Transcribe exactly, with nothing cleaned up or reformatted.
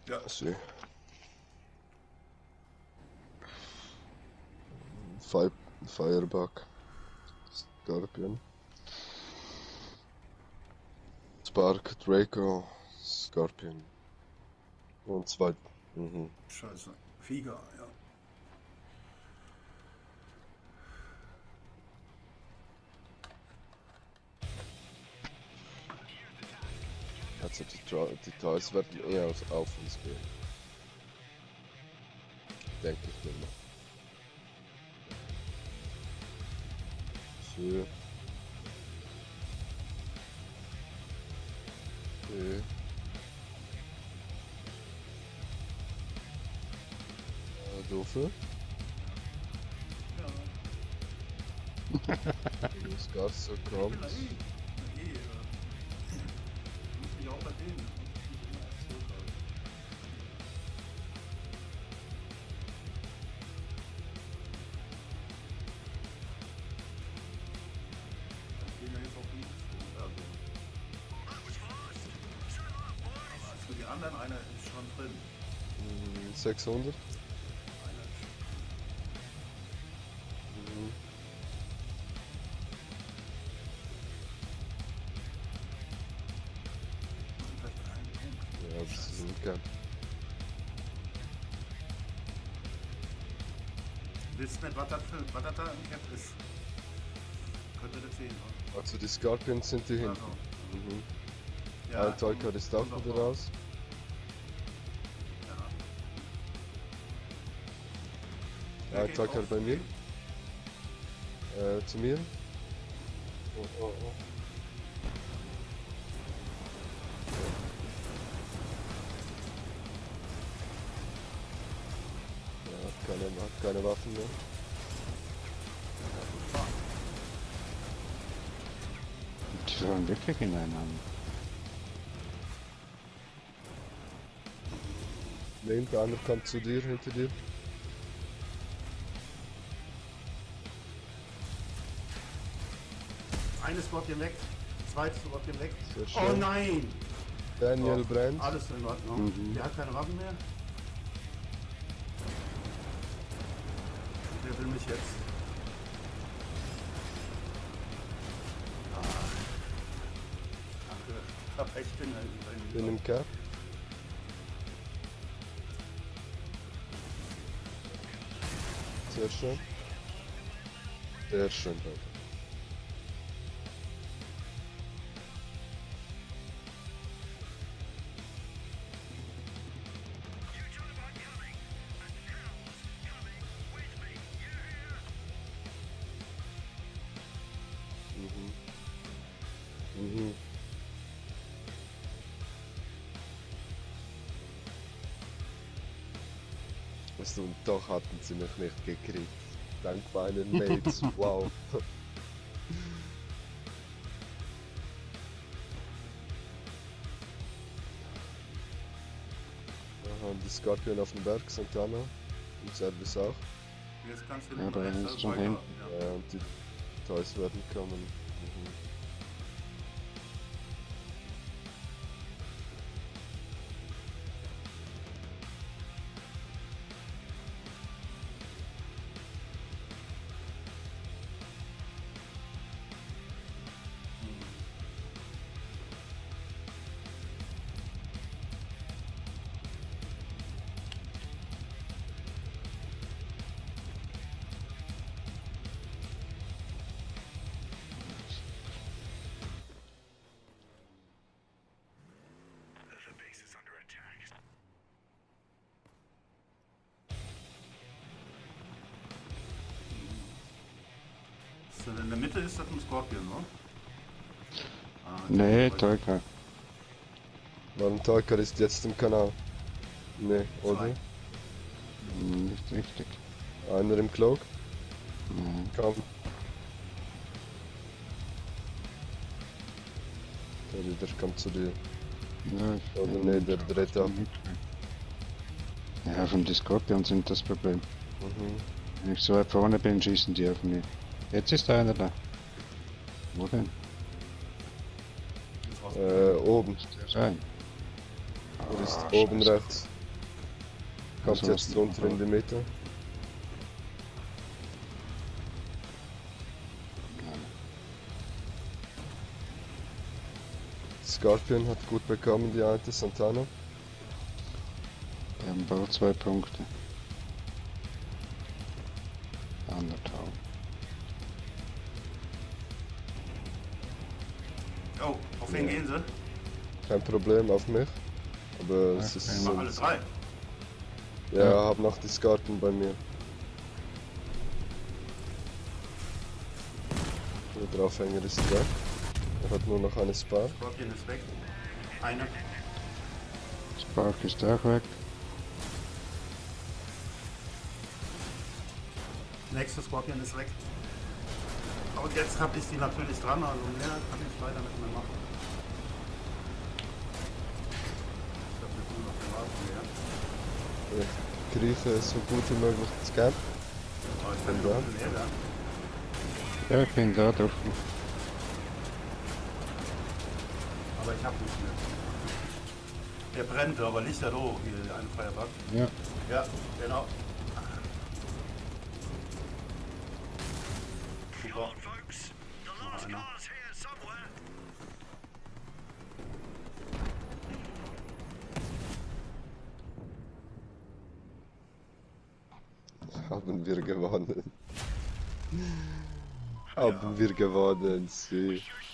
Ja. See. Fire, Firebug. Scorpion. Spark, Draco, Scorpion. Und zwei. Mhm. Scheiße. Flieger, ja. Also die, Tra die Toys werden eher auf, auf uns gehen. Denke ich mir mal. So. Okay. Äh, doofe. Ja. Das Gas so kommt. Na eh. Na eh. Ich muss mich auch bei denen. Ich muss mich immer erst zurückhalten. Ich gehe ja jetzt auch nicht. Also. Aber für die anderen, einer ist schon drin. Hm, sechshundert. Einer ist schon Mhm. vielleicht ein Punkt. Ja, das ist ein Cap. Wisst nicht, was das für was das da im Cap ist? Könnt ihr das sehen, oder? Also die Scorpions sind die hinten. Also, Mhm. ja, Ein Toyka ist auch kommt wieder noch. raus. Ja. Ein Toyka bei mir. Äh, zu mir. Oh, oh, oh. Ja, hat keine, hat keine Waffen mehr. Die fahren wirklich ineinander. Nein, der andere kommt zu dir, hinter dir. Eines Scorpion weg, zweites Scorpion weg. Sehr Oh schön. nein! Daniel Doch, brennt. Alles in Ordnung. Mhm. Der hat keine Waffen mehr. Der will mich jetzt. Ah. Danke. Aber ich bin ein, ein Bin im Cap. Sehr schön. Sehr schön, Alter. Mhm. Mhm. Also, und doch hatten sie mich nicht gekriegt. Dank meinen Mates. Wow. Wir haben die Scorpion auf dem Berg, Sankt Anna. Und Service auch. Jetzt kannst du Ja, nur da rechts ist also schon weiter. hin. Ja. Ja, und die Toys werden kommen. Mhm. So, in der Mitte ist das ein Scorpion, ne? Ah, Nee, zwei. Toyka. Warum Toyka ist jetzt im Kanal? Ne, oder? Zwei. Hm, Nicht richtig. Einer im Cloak? Mhm. Komm. Der, der kommt zu dir. Ja, ich- Oder nee, der dreht ab. Ja, von den Scorpions sind das Problem. Mhm. Wenn ich so weit vorne bin, schießen die auf mich. Jetzt ist einer da. Wo denn? Ist raus. Äh, oben. Muss der sein? Er ist Ah, oben scheiße. rechts. Kommt jetzt runter in die Mitte. Scorpion hat gut bekommen, die alte Santana. Wir haben beide zwei Punkte. Anderthalb. Oh, auf wen Ja. gehen sie? Kein Problem auf mich. Aber es Okay, ist. mal Mal alle drei. Ja, Ja. hab noch die Scorpion bei mir. Der Draufhänger ist weg. Er hat nur noch eine Spar. Scorpion ist weg. Eine. Spark ist auch weg. Nächste Scorpion ist weg. Und jetzt habe ich sie natürlich dran, also mehr kann ich leider nicht mehr machen. Ich habe jetzt nur noch den Rasen mehr. Ich krieche so gut wie möglich ins Camp. Aber ich kann Ja. noch ein bisschen ärgern. Ja, ich bin da drauf. Aber ich habe nicht mehr. Der brennt, aber Licht da hoch, hier ein Feuerball. Ja. Ja, genau. Super. Noch einer. Haben wir gewonnen. Haben wir gewonnen, sie.